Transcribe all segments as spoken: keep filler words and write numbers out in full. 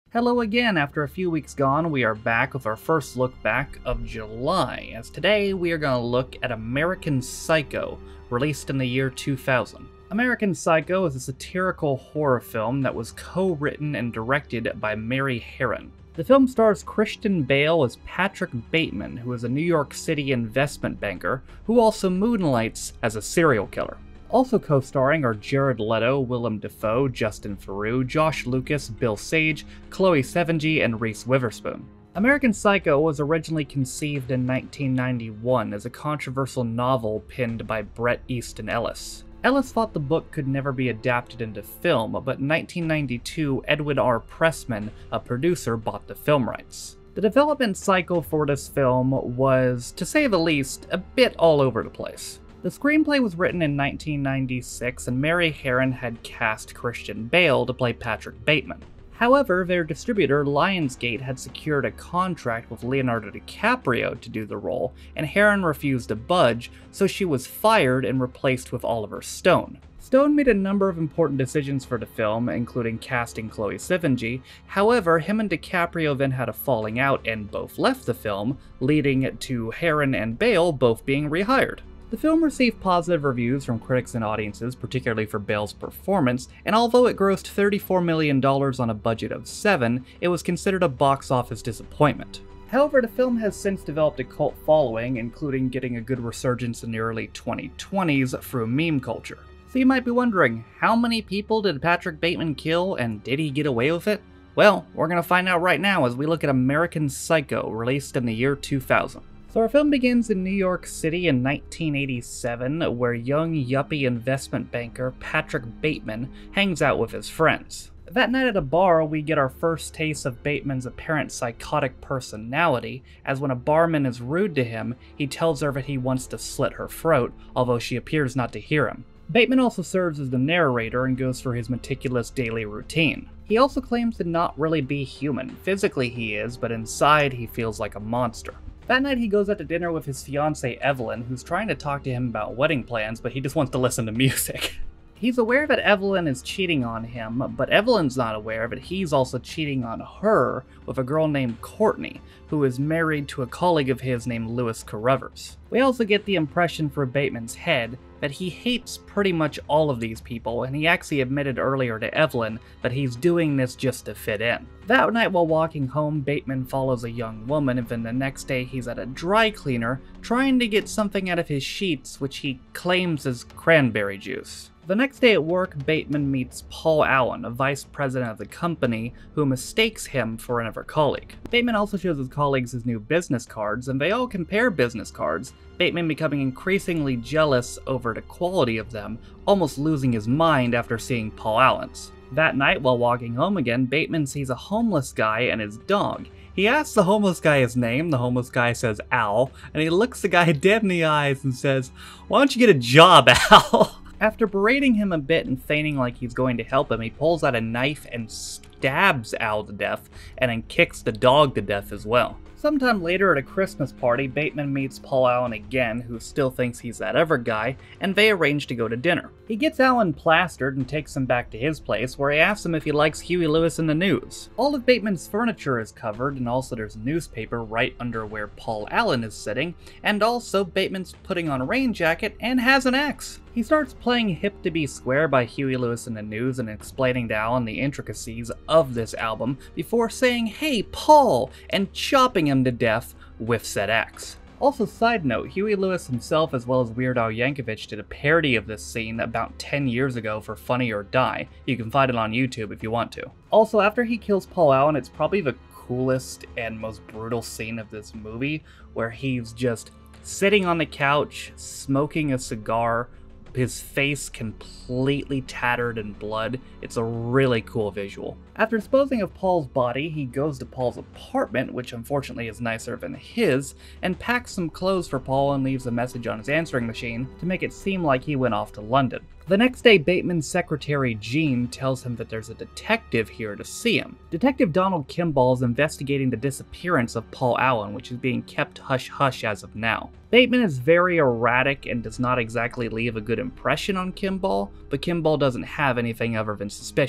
Hello again. After a few weeks gone, we are back with our first look back of July, as today we are going to look at American Psycho, released in the year two thousand. American Psycho is a satirical horror film that was co-written and directed by Mary Harron. The film stars Christian Bale as Patrick Bateman, who is a New York City investment banker who also moonlights as a serial killer. Also co-starring are Jared Leto, Willem Dafoe, Justin Theroux, Josh Lucas, Bill Sage, Chloe Sevigny, and Reese Witherspoon. American Psycho was originally conceived in nineteen ninety-one as a controversial novel penned by Bret Easton Ellis. Ellis thought the book could never be adapted into film, but in nineteen ninety-two, Edwin R. Pressman, a producer, bought the film rights. The development cycle for this film was, to say the least, a bit all over the place. The screenplay was written in nineteen ninety-six, and Mary Harron had cast Christian Bale to play Patrick Bateman. However, their distributor, Lionsgate, had secured a contract with Leonardo DiCaprio to do the role, and Harron refused to budge, so she was fired and replaced with Oliver Stone. Stone made a number of important decisions for the film, including casting Chloe Sevigny. However, him and DiCaprio then had a falling out and both left the film, leading to Harron and Bale both being rehired. The film received positive reviews from critics and audiences, particularly for Bale's performance, and although it grossed thirty-four million dollars on a budget of seven, it was considered a box office disappointment. However, the film has since developed a cult following, including getting a good resurgence in the early twenty twenties through meme culture. So you might be wondering, how many people did Patrick Bateman kill, and did he get away with it? Well, we're going to find out right now as we look at American Psycho, released in the year two thousand. So our film begins in New York City in nineteen eighty-seven, where young yuppie investment banker Patrick Bateman hangs out with his friends. That night at a bar, we get our first taste of Bateman's apparent psychotic personality, as when a barman is rude to him, he tells her that he wants to slit her throat, although she appears not to hear him. Bateman also serves as the narrator and goes through his meticulous daily routine. He also claims to not really be human. Physically he is, but inside he feels like a monster. That night he goes out to dinner with his fiancée Evelyn, who's trying to talk to him about wedding plans, but he just wants to listen to music. He's aware that Evelyn is cheating on him, but Evelyn's not aware that he's also cheating on her with a girl named Courtney, who is married to a colleague of his named Louis Carruthers. We also get the impression for Bateman's head that he hates pretty much all of these people, and he actually admitted earlier to Evelyn that he's doing this just to fit in. That night while walking home, Bateman follows a young woman, and then the next day he's at a dry cleaner trying to get something out of his sheets, which he claims is cranberry juice. The next day at work, Bateman meets Paul Allen, a vice president of the company, who mistakes him for another colleague. Bateman also shows his colleagues his new business cards, and they all compare business cards, Bateman becoming increasingly jealous over the quality of them, almost losing his mind after seeing Paul Allen's. That night, while walking home again, Bateman sees a homeless guy and his dog. He asks the homeless guy his name, the homeless guy says Al, and he looks the guy dead in the eyes and says, "Why don't you get a job, Al?" After berating him a bit and feigning like he's going to help him, he pulls out a knife and stabs Al to death, and then kicks the dog to death as well. Sometime later at a Christmas party, Bateman meets Paul Allen again, who still thinks he's that other guy, and they arrange to go to dinner. He gets Allen plastered and takes him back to his place, where he asks him if he likes Huey Lewis in the News. All of Bateman's furniture is covered, and also there's a newspaper right under where Paul Allen is sitting, and also Bateman's putting on a rain jacket and has an axe. He starts playing Hip to Be Square by Huey Lewis in the News and explaining to Allen the intricacies of this album before saying, "Hey, Paul," and chopping him to death with said axe. Also, side note, Huey Lewis himself as well as Weird Al Yankovic did a parody of this scene about ten years ago for Funny or Die. You can find it on YouTube if you want to. Also, after he kills Paul Allen, it's probably the coolest and most brutal scene of this movie, where he's just sitting on the couch, smoking a cigar, his face completely tattered in blood. It's a really cool visual. After disposing of Paul's body, he goes to Paul's apartment, which unfortunately is nicer than his, and packs some clothes for Paul and leaves a message on his answering machine to make it seem like he went off to London. The next day, Bateman's secretary, Jean, tells him that there's a detective here to see him. Detective Donald Kimball is investigating the disappearance of Paul Allen, which is being kept hush-hush as of now. Bateman is very erratic and does not exactly leave a good impression on Kimball, but Kimball doesn't have anything other than suspicions.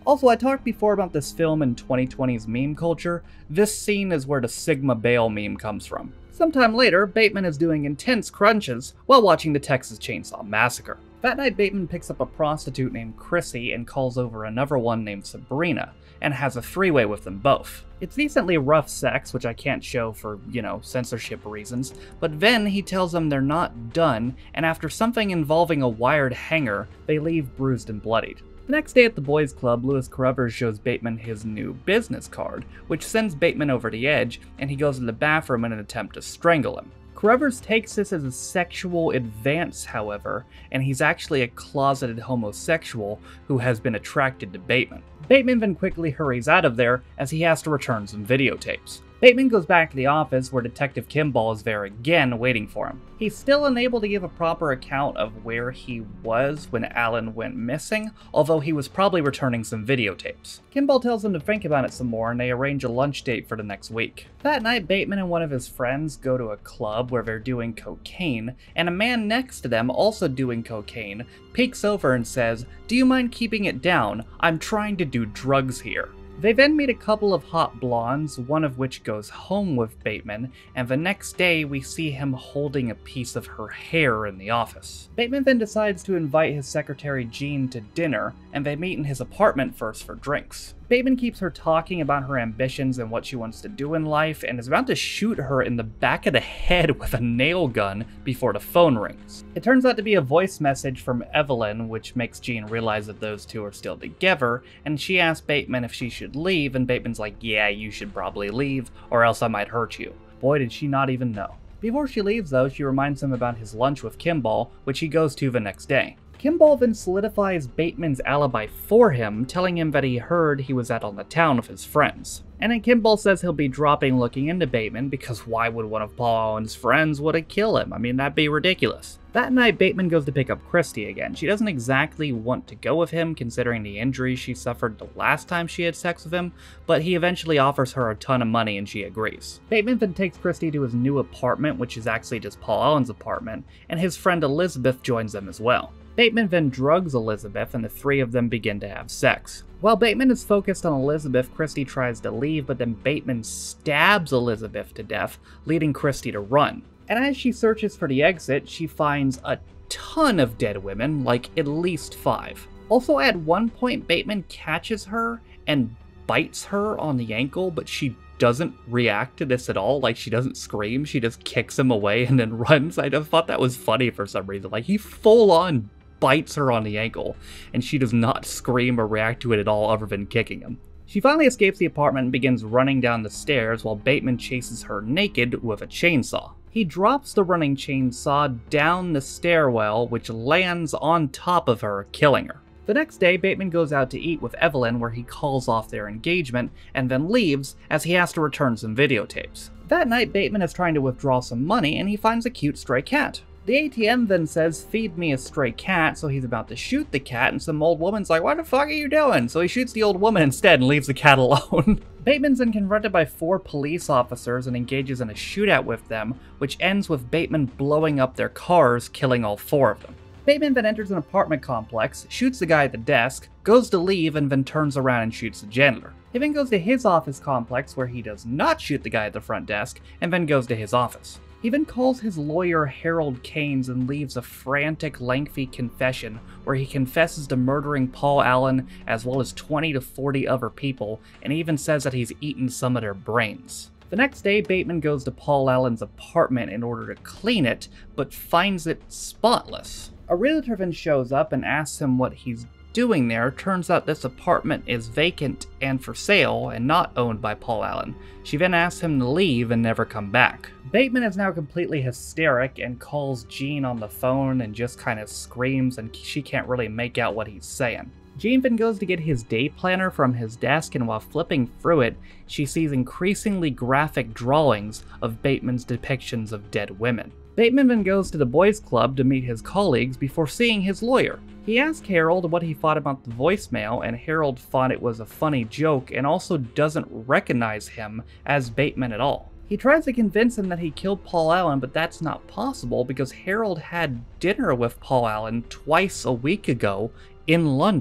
Also, I talked before about this film in twenty twenty's meme culture. This scene is where the Sigma Bale meme comes from. Sometime later, Bateman is doing intense crunches while watching the Texas Chainsaw Massacre. That night, Bateman picks up a prostitute named Chrissy and calls over another one named Sabrina, and has a three-way with them both. It's decently rough sex, which I can't show for, you know, censorship reasons, but then he tells them they're not done, and after something involving a wired hanger, they leave bruised and bloodied. The next day at the boys' club, Louis Carruthers shows Bateman his new business card, which sends Bateman over the edge, and he goes to the bathroom in an attempt to strangle him. Carruthers takes this as a sexual advance, however, and he's actually a closeted homosexual who has been attracted to Bateman. Bateman then quickly hurries out of there as he has to return some videotapes. Bateman goes back to the office where Detective Kimball is there again waiting for him. He's still unable to give a proper account of where he was when Alan went missing, although he was probably returning some videotapes. Kimball tells him to think about it some more and they arrange a lunch date for the next week. That night, Bateman and one of his friends go to a club where they're doing cocaine, and a man next to them, also doing cocaine, peeks over and says, "Do you mind keeping it down? I'm trying to do drugs here." They then meet a couple of hot blondes, one of which goes home with Bateman, and the next day we see him holding a piece of her hair in the office. Bateman then decides to invite his secretary Jean to dinner, and they meet in his apartment first for drinks. Bateman keeps her talking about her ambitions and what she wants to do in life, and is about to shoot her in the back of the head with a nail gun before the phone rings. It turns out to be a voice message from Evelyn, which makes Jean realize that those two are still together, and she asks Bateman if she should leave, and Bateman's like, "Yeah, you should probably leave, or else I might hurt you." Boy, did she not even know. Before she leaves, though, she reminds him about his lunch with Kimball, which he goes to the next day. Kimball then solidifies Bateman's alibi for him, telling him that he heard he was out on the town with his friends. And then Kimball says he'll be dropping looking into Bateman, because why would one of Paul Allen's friends want to kill him? I mean, that'd be ridiculous. That night, Bateman goes to pick up Christy again. She doesn't exactly want to go with him, considering the injuries she suffered the last time she had sex with him, but he eventually offers her a ton of money and she agrees. Bateman then takes Christy to his new apartment, which is actually just Paul Allen's apartment, and his friend Elizabeth joins them as well. Bateman then drugs Elizabeth, and the three of them begin to have sex. While Bateman is focused on Elizabeth, Christy tries to leave, but then Bateman stabs Elizabeth to death, leading Christy to run. And as she searches for the exit, she finds a ton of dead women, like at least five. Also, at one point, Bateman catches her and bites her on the ankle, but she doesn't react to this at all. Like, she doesn't scream, she just kicks him away and then runs. I just thought that was funny for some reason. Like, he full on bites her on the ankle, and she does not scream or react to it at all other than kicking him. She finally escapes the apartment and begins running down the stairs while Bateman chases her naked with a chainsaw. He drops the running chainsaw down the stairwell, which lands on top of her, killing her. The next day, Bateman goes out to eat with Evelyn, where he calls off their engagement, and then leaves as he has to return some videotapes. That night, Bateman is trying to withdraw some money, and he finds a cute stray cat. The A T M then says, "Feed me a stray cat," so he's about to shoot the cat, and some old woman's like, "What the fuck are you doing?" So he shoots the old woman instead and leaves the cat alone. Bateman's then confronted by four police officers and engages in a shootout with them, which ends with Bateman blowing up their cars, killing all four of them. Bateman then enters an apartment complex, shoots the guy at the desk, goes to leave, and then turns around and shoots the janitor. He then goes to his office complex, where he does not shoot the guy at the front desk, and then goes to his office. He then calls his lawyer Harold Keynes and leaves a frantic, lengthy confession where he confesses to murdering Paul Allen as well as twenty to forty other people, and even says that he's eaten some of their brains. The next day, Bateman goes to Paul Allen's apartment in order to clean it, but finds it spotless. A realtor then shows up and asks him what he's doing there. Turns out this apartment is vacant and for sale and not owned by Paul Allen. She then asks him to leave and never come back. Bateman is now completely hysteric and calls Jean on the phone and just kind of screams, and she can't really make out what he's saying. Jean then goes to get his day planner from his desk, and while flipping through it, she sees increasingly graphic drawings of Bateman's depictions of dead women. Bateman then goes to the boys' club to meet his colleagues before seeing his lawyer. He asks Harold what he thought about the voicemail, and Harold thought it was a funny joke and also doesn't recognize him as Bateman at all. He tries to convince him that he killed Paul Allen, but that's not possible because Harold had dinner with Paul Allen twice a week ago in London.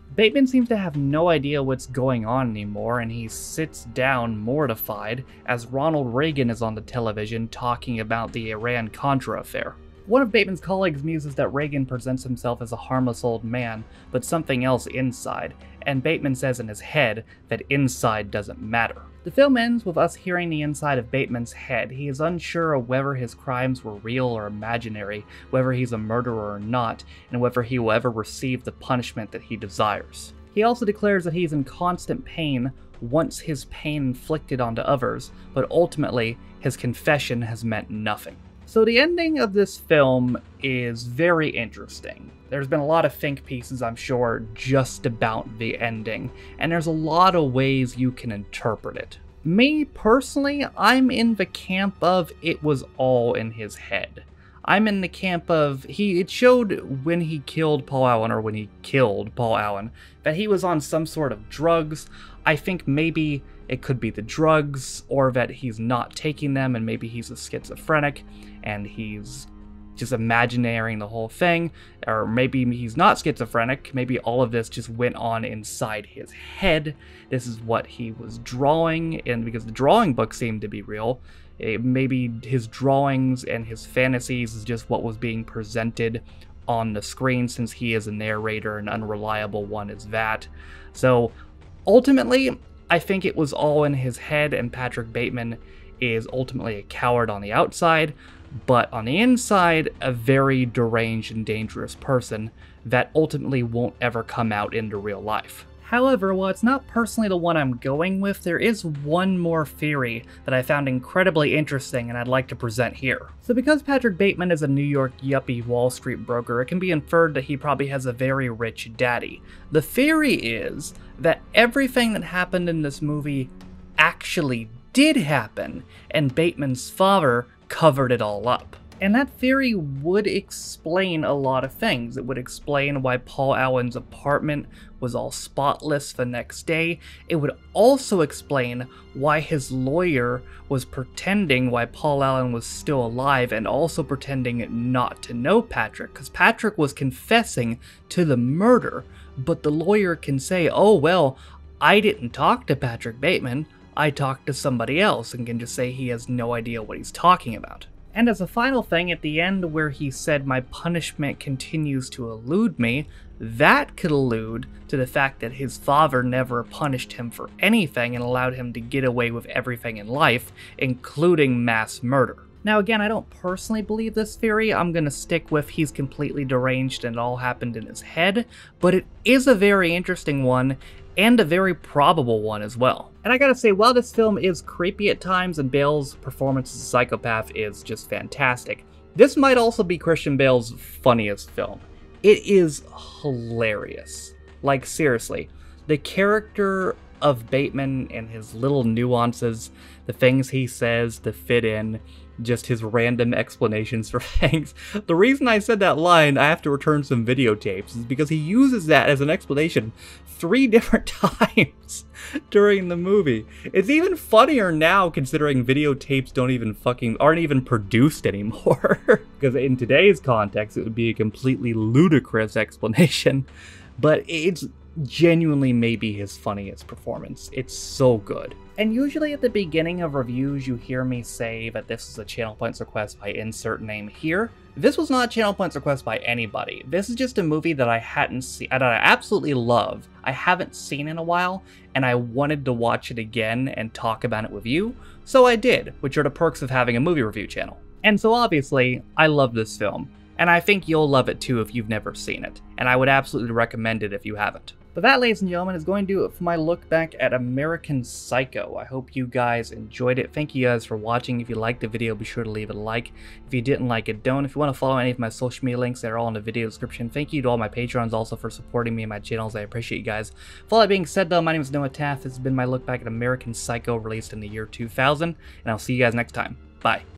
Bateman seems to have no idea what's going on anymore, and he sits down mortified as Ronald Reagan is on the television talking about the Iran-Contra affair. One of Bateman's colleagues muses that Reagan presents himself as a harmless old man, but something else inside, and Bateman says in his head that inside doesn't matter. The film ends with us hearing the inside of Bateman's head. He is unsure of whether his crimes were real or imaginary, whether he's a murderer or not, and whether he will ever receive the punishment that he desires. He also declares that he's in constant pain once his pain inflicted onto others, but ultimately his confession has meant nothing. So the ending of this film is very interesting. There's been a lot of think pieces, I'm sure, just about the ending, and there's a lot of ways you can interpret it. Me, personally, I'm in the camp of it was all in his head. I'm in the camp of, he it showed when he killed Paul Allen, or when he killed Paul Allen, that he was on some sort of drugs. I think maybe it could be the drugs, or that he's not taking them, and maybe he's a schizophrenic, and he's just imagining the whole thing, or maybe he's not schizophrenic, maybe all of this just went on inside his head. This is what he was drawing, and because the drawing book seemed to be real, it, maybe his drawings and his fantasies is just what was being presented on the screen, since he is a narrator, an unreliable one is that. So ultimately, I think it was all in his head, and Patrick Bateman is ultimately a coward on the outside, but on the inside, a very deranged and dangerous person that ultimately won't ever come out into real life. However, while it's not personally the one I'm going with, there is one more theory that I found incredibly interesting and I'd like to present here. So because Patrick Bateman is a New York yuppie Wall Street broker, it can be inferred that he probably has a very rich daddy. The theory is that everything that happened in this movie actually did happen, and Bateman's father covered it all up. And that theory would explain a lot of things. It would explain why Paul Allen's apartment was all spotless the next day. It would also explain why his lawyer was pretending why Paul Allen was still alive, and also pretending not to know Patrick, because Patrick was confessing to the murder, but the lawyer can say, oh well, I didn't talk to Patrick Bateman, I talked to somebody else, and can just say he has no idea what he's talking about. And as a final thing, at the end where he said, my punishment continues to elude me, that could allude to the fact that his father never punished him for anything and allowed him to get away with everything in life, including mass murder. Now again, I don't personally believe this theory. I'm gonna stick with he's completely deranged and it all happened in his head, but it is a very interesting one, and a very probable one as well. And I gotta say, while this film is creepy at times and Bale's performance as a psychopath is just fantastic, this might also be Christian Bale's funniest film. It is hilarious. Like, seriously, the character of Bateman and his little nuances, the things he says to fit in, just his random explanations for things. The reason I said that line, I have to return some videotapes, is because he uses that as an explanation three different times during the movie. It's even funnier now considering videotapes don't even fucking, aren't even produced anymore. Because in today's context, it would be a completely ludicrous explanation. But it's genuinely maybe his funniest performance. It's so good. And usually at the beginning of reviews, you hear me say that this is a Channel Points request by insert name here. This was not a Channel Points request by anybody. This is just a movie that I hadn't seen, that I absolutely love. I haven't seen in a while, and I wanted to watch it again and talk about it with you, so I did, which are the perks of having a movie review channel. And so obviously, I love this film, and I think you'll love it too if you've never seen it, and I would absolutely recommend it if you haven't. But that, ladies and gentlemen, is going to do it for my look back at American Psycho. I hope you guys enjoyed it. Thank you guys for watching. If you liked the video, be sure to leave it a like. If you didn't like it, don't. If you want to follow any of my social media links, they're all in the video description. Thank you to all my Patrons also for supporting me and my channels. I appreciate you guys. With all that being said, though, my name is Noah Taft. This has been my look back at American Psycho, released in the year two thousand, and I'll see you guys next time. Bye.